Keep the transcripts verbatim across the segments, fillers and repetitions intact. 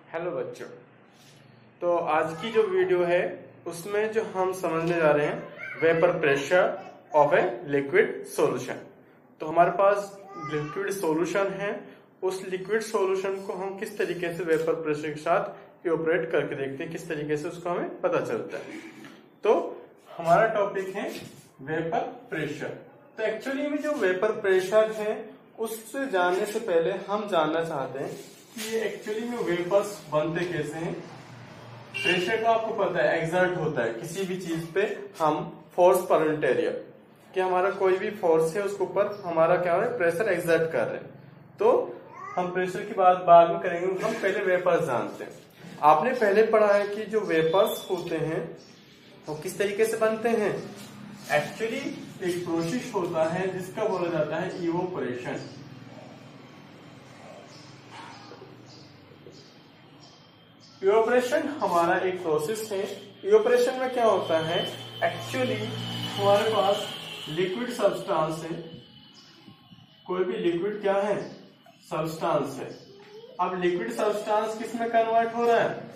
Hello बच्चों। तो आज की जो वीडियो है उसमें जो हम समझने जा रहे हैं vapour pressure of a liquid solution. तो हमारे पास लिक्विड सॉल्यूशन है, उस लिक्विड सॉल्यूशन को हम किस तरीके से वेपर प्रेशर के साथ इवेपोरेट करके देखते हैं, किस तरीके से उसको हमें पता चलता है। तो हमारा टॉपिक है वेपर प्रेशर। तो एक्चुअली में जो वेपर प्रेशर है उससे जानने से पहले हम जानना चाहते हैं कि ये एक्चुअली में वेपर्स बनते कैसे हैं। प्रेशर का आपको पता है एक्सर्ट होता है किसी भी चीज पे, हम फोर्स पर यूनिट एरिया कि हमारा कोई भी फोर्स है उसके ऊपर हमारा क्या हो रहा है, प्रेशर एक्सर्ट कर रहे हैं। तो हम प्रेशर की बात बाद में करेंगे, हम पहले वेपर्स जानते हैं। आपने पहले पढ़ा है कि जो वेपर्स होते हैं वो किस तरीके से बनते हैं। एक्चुअली एक प्रोसेस होता है जिसका बोला जाता है इवोपोरेशन। इवोपोरेशन हमारा एक प्रोसेस है। इवोपोरेशन में क्या होता है, एक्चुअली हमारे पास लिक्विड सब्सटेंस है, कोई भी लिक्विड क्या है, सब्सटेंस है। अब लिक्विड सब्सटेंस किस में कन्वर्ट हो रहा है,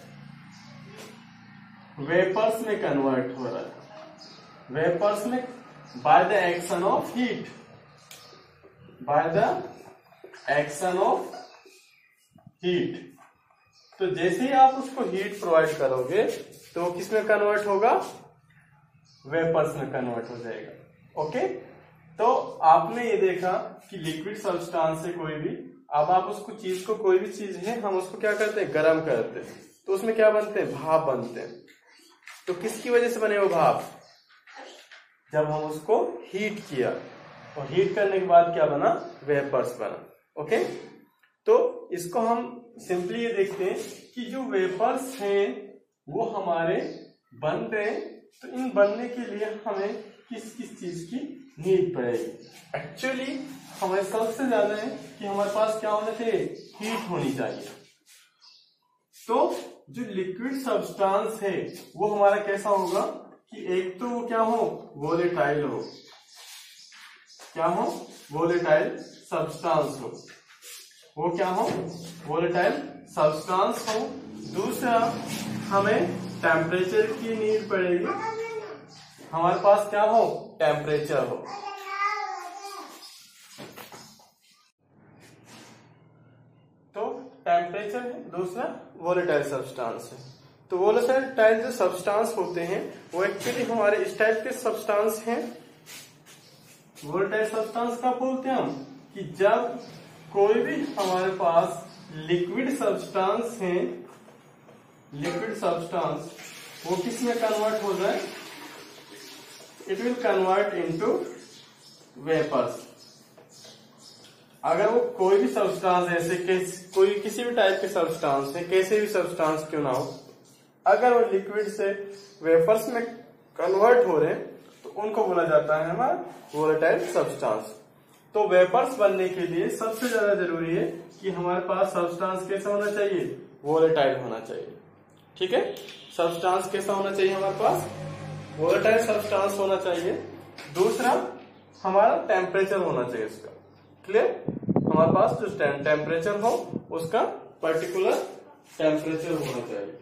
वेपर्स में कन्वर्ट हो रहा है। वेपर्स में by the action of heat, by the action of heat. तो जैसे ही आप उसको हीट प्रोवाइड करोगे तो किस में कन्वर्ट होगा, वेपर्स में कन्वर्ट हो जाएगा। ओके, तो आपने ये देखा कि लिक्विड सब्सटेंस है कोई भी, अब आप उसको चीज को, कोई भी चीज है हम उसको क्या करते हैं, गर्म करते हैं, तो उसमें क्या बनते हैं, भाप बनते हैं। तो किसकी वजह से बने वो भाप, जब हम उसको हीट किया और हीट करने के बाद क्या बना, वेपर्स बना। ओके, तो इसको हम सिंपली ये देखते हैं कि जो वेपर्स हैं वो हमारे बन रहे हैं, तो इन बनने के लिए हमें किस किस चीज की नीड पड़ेगी। एक्चुअली हमें सबसे ज्यादा है कि हमारे पास क्या होना चाहिए, हीट होनी चाहिए। तो जो लिक्विड सब्सटेंस है वो हमारा कैसा होगा कि एक तो वो क्या हो, वोलेटाइल हो, क्या हो, वोलेटाइल सब्सटेंस हो, वो क्या हो, वोलेटाइल सब्सटेंस हो। दूसरा हमें टेम्परेचर की नीड पड़ेगी, हमारे पास क्या हो, टेम्परेचर हो। तो टेम्परेचर है, दूसरा वोलेटाइल सब्सटेंस है। तो वोलेटाइल जो सब्सटेंस होते हैं वो एक्चुअली हमारे इस टाइप के सब्सटेंस हैं। वोलेटाइल सब्सटेंस का बोलते हैं हम कि जब कोई भी हमारे पास लिक्विड सब्सटेंस है, लिक्विड सब्सटेंस वो किस में कन्वर्ट हो जाए, it will convert into vapours. अगर वो कोई भी सब्सटेंस ऐसे किस, कोई किसी भी टाइप के सब्सटेंस है, कैसे भी सब्सटेंस क्यों ना हो, अगर वो लिक्विड से वेपर्स में कन्वर्ट हो रहे हैं तो उनको बोला जाता है हमारा वोलेटाइल सब्सटेंस। तो वेपर्स बनने के लिए सबसे ज्यादा जरूरी है कि हमारे पास सब्सटेंस कैसा होना चाहिए, वोलेटाइल होना चाहिए। ठीक है, सब्सटेंस कैसा होना चाहिए, हमारे पास वोलेटाइल सब्सटेंस होना चाहिए। दूसरा हमारा टेम्परेचर होना चाहिए उसका, क्लियर, हमारे पास जो टेम्परेचर हो उसका पर्टिकुलर टेम्परेचर होना चाहिए।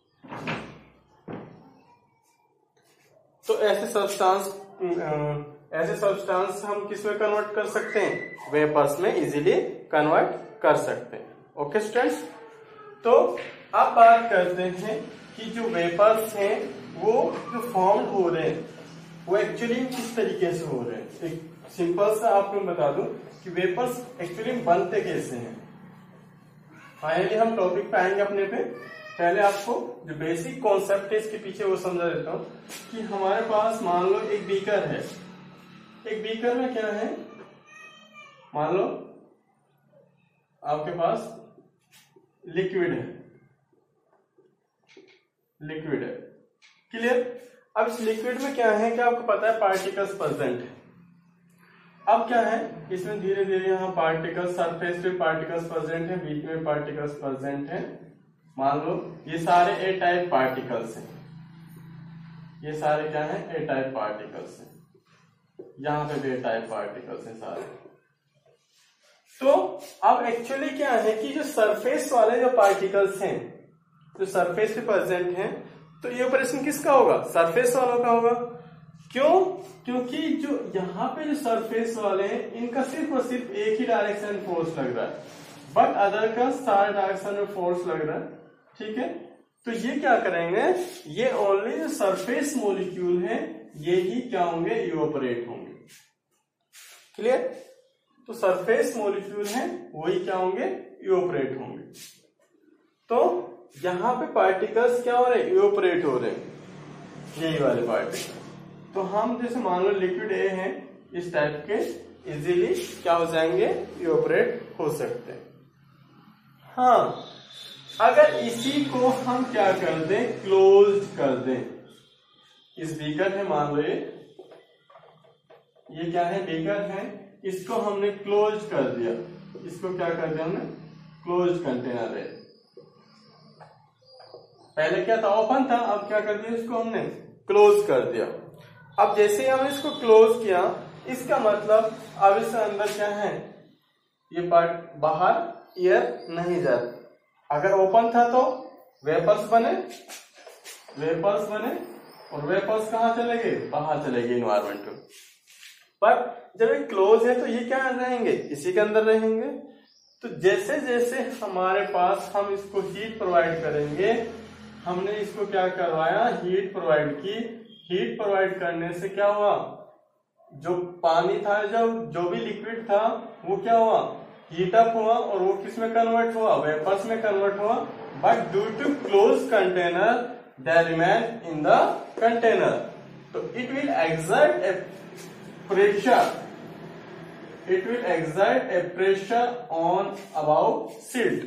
तो ऐसे सब्सटेंस ऐसे सब्सटेंस हम किस में कन्वर्ट कर सकते हैं, वेपर्स में इजीली कन्वर्ट कर सकते हैं। ओके स्टूडेंट्स, तो अब बात करते हैं कि जो वेपर्स हैं वो जो फॉर्म हो रहे हैं वो एक्चुअली किस तरीके से हो रहे हैं। एक सिंपल सा आपको बता दूं कि वेपर्स एक्चुअली बनते कैसे हैं। फाइनली हम टॉपिक पे आएंगे अपने पे, पहले आपको जो बेसिक कॉन्सेप्ट है इसके पीछे वो समझा देता हूं कि हमारे पास मान लो एक बीकर है, एक बीकर में क्या है, मान लो आपके पास लिक्विड है, लिक्विड है, क्लियर। अब इस लिक्विड में क्या है, क्या आपको पता है, पार्टिकल्स प्रेजेंट है। अब क्या है, इसमें धीरे धीरे यहाँ पार्टिकल्स, सरफेस पे पार्टिकल्स प्रेजेंट है, बीच में पार्टिकल्स प्रेजेंट है। मान लो ये सारे ए टाइप पार्टिकल्स हैं, ये सारे क्या है, ए टाइप पार्टिकल्स हैं, यहाँ पे भी ए टाइप पार्टिकल्स हैं सारे। तो अब एक्चुअली क्या है कि जो सरफेस वाले जो पार्टिकल्स हैं जो सरफेस पे प्रेजेंट है, तो ये ऑपरेशन किसका होगा? सरफेस वालों का होगा। क्यों? क्योंकि जो यहाँ पे जो सरफेस वाले हैं इनका सिर्फ और सिर्फ एक ही डायरेक्शन फोर्स लग रहा है, बट अदर का सारे डायरेक्शन में फोर्स लग रहा है। ठीक है, तो ये क्या करेंगे, ये ओनली जो सरफेस मॉलिक्यूल है ये ही क्या होंगे, इवोपरेट होंगे। क्लियर? तो सरफेस मॉलिक्यूल है वही क्या होंगे, इवोपरेट होंगे। तो यहां पे पार्टिकल्स क्या हो रहे हैं, इवोपरेट हो रहे हैं, यही वाले पार्टिकल। तो हम जैसे मान लो लिक्विड ए है, इस टाइप के इजीली क्या हो जाएंगे, इवोपरेट हो सकते हैं। हाँ, अगर इसी को हम क्या कर दें, क्लोज कर दें, इस बीकर है मान लो, ये ये क्या है, बीकर है, इसको हमने क्लोज कर दिया, इसको क्या कर दिया हमने, क्लोज कंटेनर है। पहले क्या था, ओपन था, अब क्या कर दिया, इसको हमने क्लोज कर दिया। अब जैसे ही हमने इसको क्लोज किया, इसका मतलब अब इसके अंदर क्या है, ये पार्ट बाहर एयर नहीं जाता। अगर ओपन था तो वेपर्स बने, वेपर्स बने और वेपर्स कहाँ चले गए, बाहर चले गए इन्वायरमेंट में। पर जब ये क्लोज है तो ये क्या रहेंगे, इसी के अंदर रहेंगे। तो जैसे जैसे हमारे पास हम इसको हीट प्रोवाइड करेंगे, हमने इसको क्या करवाया, हीट प्रोवाइड की। हीट प्रोवाइड करने से क्या हुआ, जो पानी था, जो जो भी लिक्विड था वो क्या हुआ, हीट अप हुआ और वो किस में कन्वर्ट हुआ, वेपर्स में कन्वर्ट हुआ। But due to close container they remain in the container, तो it will exert a pressure, it will exert a pressure on about seat.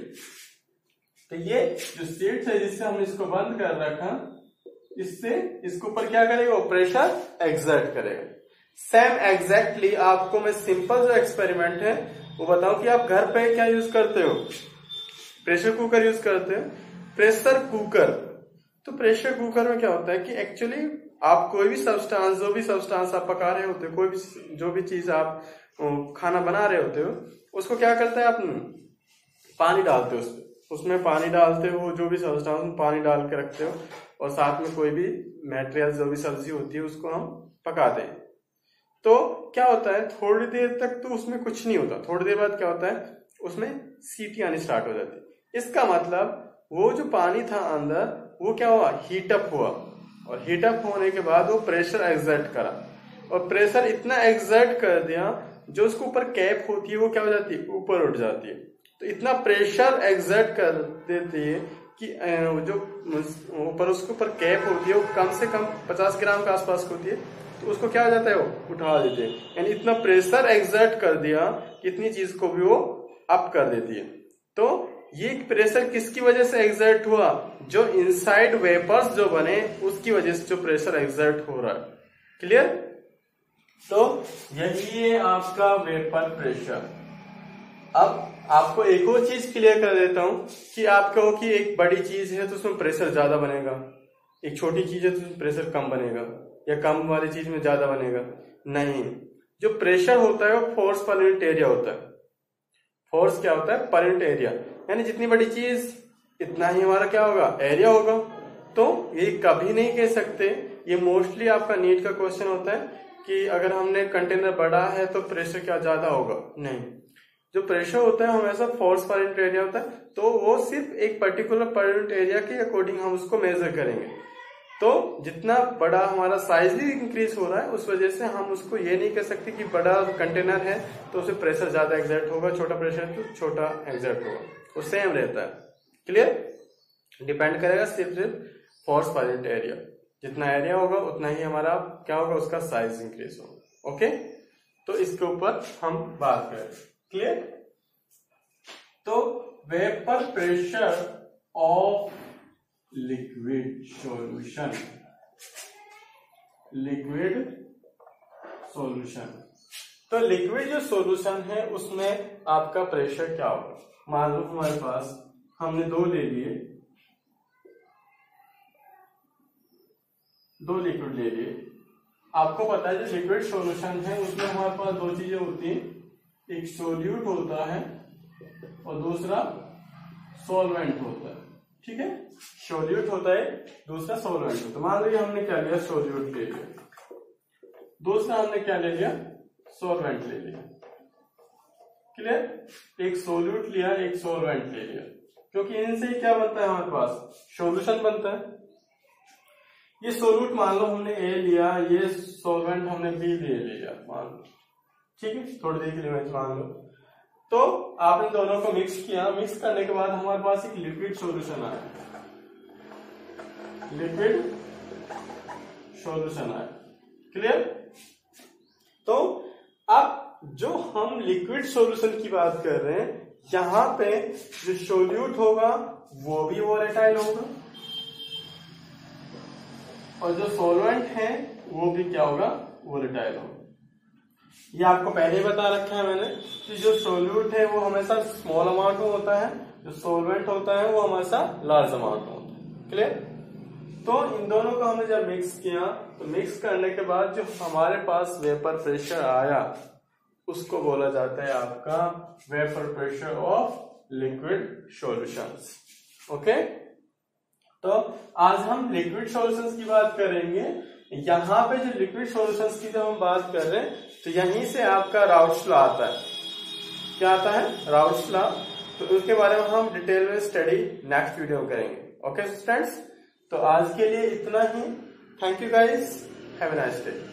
तो ये जो सीट है जिससे हमने इसको बंद कर रखा, इससे इसके ऊपर क्या करेगा, वो प्रेशर एक्सर्ट करेगा। सेम एग्जैक्टली आपको मैं सिंपल जो एक्सपेरिमेंट है वो बताऊं कि आप घर पे क्या यूज करते हो, प्रेशर कुकर यूज करते हो। प्रेशर कुकर, तो प्रेशर कुकर में क्या होता है कि एक्चुअली आप कोई भी सब्सटेंस, जो भी सब्सटेंस आप पका रहे होते हो, कोई भी जो भी चीज आप खाना बना रहे होते हो, उसको क्या करते हैं, आप पानी डालते हो उसमें उसमें पानी डालते हो, जो भी सब्सटेंस में पानी डाल के रखते हो, और साथ में कोई भी मटेरियल, जो भी सब्जी होती है उसको हम पकाते हैं। तो क्या होता है, थोड़ी देर तक तो उसमें कुछ नहीं होता, थोड़ी देर बाद क्या होता है, उसमें सीटी आनी स्टार्ट हो जाती है। इसका मतलब वो जो पानी था अंदर वो क्या हुआ, हीटअप हुआ, और हीटअप होने के बाद वो प्रेशर एक्सर्ट करा, और प्रेशर इतना एक्सर्ट कर दिया जो उसके ऊपर कैप होती है वो क्या हो जाती है, ऊपर उठ जाती है। तो इतना प्रेशर एक्सर्ट कर देती है कि जो ऊपर उसके ऊपर कैप होती है वो कम से कम पचास ग्राम के आसपास होती है, तो उसको क्या हो जाता है, वो उठा देते हैं। यानी इतना प्रेशर एक्सर्ट कर दिया कि इतनी चीज को भी वो अप कर देती है। तो ये प्रेशर किसकी वजह से एक्सर्ट हुआ, जो इनसाइड वेपर्स जो बने उसकी वजह से जो प्रेशर एक्सर्ट हो रहा है। क्लियर? तो यही है आपका वेपर प्रेशर। अब आपको एक और चीज क्लियर कर देता हूं कि आप कहो कि एक बड़ी चीज है तो उसमें प्रेशर ज्यादा बनेगा, एक छोटी चीज है तो उसमें प्रेशर कम बनेगा, या कम वाली चीज में ज्यादा बनेगा। नहीं, जो प्रेशर होता है वो फोर्स पर यूनिट एरिया होता है। फोर्स क्या होता है, पर यूनिट एरिया, यानी जितनी बड़ी चीज इतना ही हमारा क्या होगा, एरिया होगा। तो ये कभी नहीं कह सकते, ये मोस्टली आपका नीट का क्वेश्चन होता है कि अगर हमने कंटेनर बड़ा है तो प्रेशर क्या ज्यादा होगा। नहीं, जो प्रेशर होता है हमेशा फोर्स पर यूनिट एरिया होता है, तो वो सिर्फ एक पर्टिकुलर पर यूनिट एरिया के अकॉर्डिंग हम उसको मेजर करेंगे। तो जितना बड़ा हमारा साइज भी इंक्रीज हो रहा है उस वजह से हम उसको ये नहीं कह सकते कि बड़ा कंटेनर है तो उसमें प्रेशर ज्यादा एक्सर्ट होगा, छोटा प्रेशर है तो छोटा एक्सर्ट होगा, वो सेम रहता है। क्लियर? डिपेंड करेगा सिर्फ सिर्फ फोर्स पर यूनिट एरिया, जितना एरिया होगा उतना ही हमारा क्या होगा, उसका साइज इंक्रीज होगा। ओके, तो इसके ऊपर हम बात करें। क्लियर? तो vapour pressure of liquid solution, liquid solution, तो लिक्विड जो सॉल्यूशन है उसमें आपका प्रेशर क्या होगा। मान लो हमारे पास हमने दो ले लिए, दो लिक्विड ले लिए। आपको पता है जो लिक्विड सॉल्यूशन है उसमें हमारे पास दो चीजें होती हैं, एक सोल्यूट होता है और दूसरा सॉल्वेंट होता है। ठीक है, सोल्यूट होता है, दूसरा सोलवेंट होता है। मान लीजिए हमने क्या लिया, सोल्यूट ले लिया, दूसरा हमने क्या ले लिया, सोलवेंट ले लिया। क्लियर, एक सोल्यूट लिया, एक सोलवेंट ले लिया, क्योंकि इनसे ही क्या बनता है हमारे पास, सॉल्यूशन बनता है। ये सोल्यूट मान लो हमने ए लिया, ये सोलवेंट हमने बी ले लिया मान लो, ठीक है, थोड़ी देर के लिए मैं मान लो। तो आपने दोनों को मिक्स किया, मिक्स करने के बाद हमारे पास एक लिक्विड सॉल्यूशन आया, लिक्विड सॉल्यूशन आया। क्लियर, तो अब जो हम लिक्विड सॉल्यूशन की बात कर रहे हैं, यहां पे जो सोल्यूट होगा वो भी वोलेटाइल होगा, और जो सॉल्वेंट है वो भी क्या होगा, वोलेटाइल होगा। ये आपको पहले ही बता रखा है मैंने कि जो सोल्यूट है वो हमेशा स्मॉल अमाउंट में होता है, जो सॉल्वेंट होता है वो हमेशा लार्ज अमाउंट में होता है। क्लियर, तो इन दोनों को हमने जब मिक्स किया, तो मिक्स करने के बाद जो हमारे पास वेपर प्रेशर आया उसको बोला जाता है आपका vapour pressure of liquid solutions. Okay, तो आज हम लिक्विड सॉल्यूशंस की बात करेंगे। यहाँ पे जो लिक्विड सॉल्यूशंस की जब हम बात कर रहे हैं, तो यहीं से आपका राउट्स लॉ आता है। क्या आता है, राउट्स लॉ। तो उसके बारे में हम डिटेल में स्टडी नेक्स्ट वीडियो में करेंगे। ओके स्टूडेंट्स, तो आज के लिए इतना ही। Thank you guys, have a nice day.